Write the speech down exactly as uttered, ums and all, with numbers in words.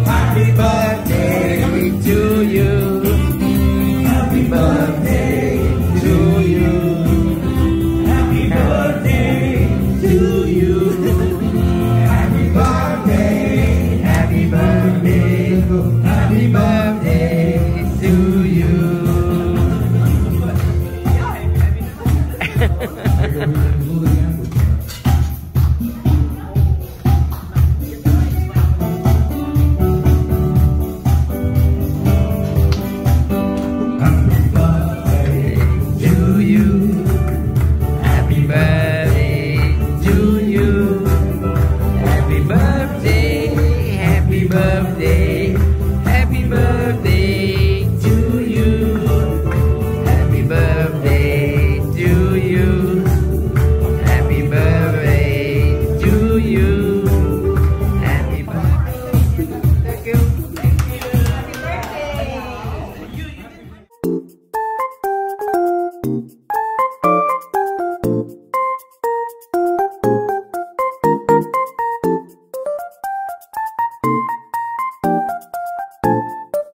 Happy birthday to you. Happy birthday to you. Happy birthday to you. Happy birthday, happy birthday, happy birthday to you. Thank you.